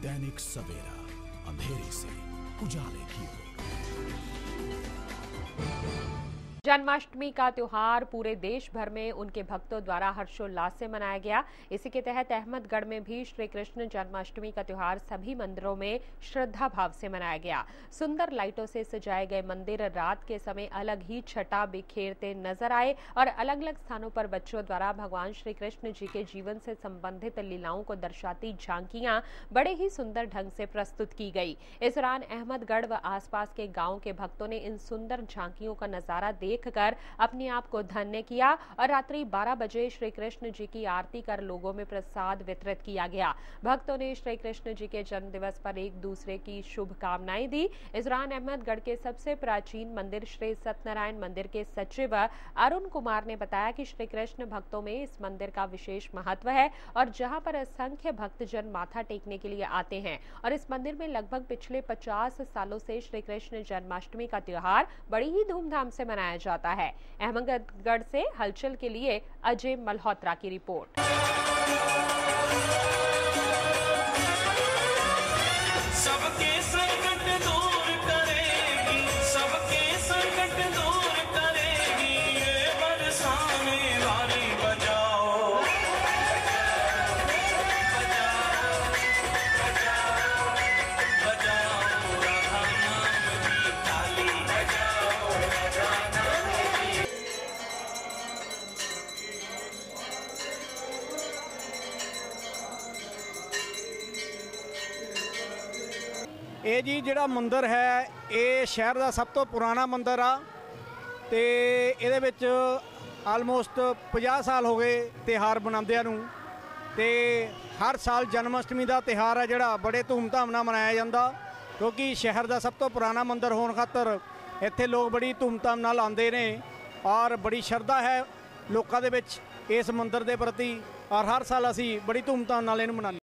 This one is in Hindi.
दैनिक सवेरा, अंधेरे से उजाले की ओर। जन्माष्टमी का त्योहार पूरे देश भर में उनके भक्तों द्वारा हर्षोल्लास से मनाया गया। इसी के तहत अहमदगढ़ में भी श्री कृष्ण जन्माष्टमी का त्योहार सभी मंदिरों में श्रद्धा भाव से मनाया गया। सुंदर लाइटों से सजाए गए मंदिर रात के समय अलग ही छटा बिखेरते नजर आए और अलग अलग स्थानों पर बच्चों द्वारा भगवान श्री कृष्ण जी के जीवन से संबंधित लीलाओं को दर्शाती झांकियां बड़े ही सुंदर ढंग से प्रस्तुत की गई। इस दौरान अहमदगढ़ व आसपास के गाँव के भक्तों ने इन सुंदर झांकियों का नजारा देखकर अपने आप को धन्य किया और रात्रि 12 बजे श्री कृष्ण जी की आरती कर लोगों में प्रसाद वितरित किया गया। भक्तों ने श्री कृष्ण जी के जन्म दिवस पर एक दूसरे की शुभकामनाएं दी। इस दौरान अहमदगढ़ के सबसे प्राचीन मंदिर श्री सत्यनारायण मंदिर के सचिव अरुण कुमार ने बताया कि श्री कृष्ण भक्तों में इस मंदिर का विशेष महत्व है और जहां पर असंख्य भक्तजन माथा टेकने के लिए आते हैं और इस मंदिर में लगभग पिछले 50 सालों से श्री कृष्ण जन्माष्टमी का त्योहार बड़ी ही धूमधाम से मनाया जाता है। अहमदगढ़ से हलचल के लिए अजय मल्होत्रा की रिपोर्ट। सबके संकट दूर करेगी, सबके संकट दूर करेगी, ये बरसाने वाली बजाओ बजाओ बजाओ बजाओ राधा नाम की ताली, बजाओ राधा नाम की। ਇਹ ਜੀ ਜਿਹੜਾ ਮੰਦਿਰ ਹੈ ਇਹ ਸ਼ਹਿਰ ਦਾ ਸਭ ਤੋਂ ਪੁਰਾਣਾ ਮੰਦਿਰ ਆ ਤੇ ਇਹਦੇ ਵਿੱਚ ਆਲਮੋਸਟ 50 ਸਾਲ ਹੋ ਗਏ ਤਿਉਹਾਰ ਮਨਾਉਂਦਿਆਂ ਨੂੰ ਤੇ ਹਰ ਸਾਲ ਜਨਮਾਸ਼ਟਮੀ ਦਾ ਤਿਉਹਾਰ ਹੈ ਜਿਹੜਾ ਬੜੇ ਧੂਮਧਾਮ ਨਾਲ ਮਨਾਇਆ ਜਾਂਦਾ ਕਿਉਂਕਿ ਸ਼ਹਿਰ ਦਾ ਸਭ ਤੋਂ ਪੁਰਾਣਾ ਮੰਦਿਰ ਹੋਣ ਖਾਤਰ ਇੱਥੇ ਲੋਕ ਬੜੀ ਧੂਮਧਾਮ ਨਾਲ ਆਉਂਦੇ ਨੇ ਔਰ ਬੜੀ ਸ਼ਰਧਾ ਹੈ ਲੋਕਾਂ ਦੇ ਵਿੱਚ ਇਸ ਮੰਦਿਰ ਦੇ ਪ੍ਰਤੀ ਔਰ ਹਰ ਸਾਲ ਅਸੀਂ ਬੜੀ ਧੂਮਧਾਮ ਨਾਲ ਇਹਨੂੰ ਮਨਾਉਂਦੇ।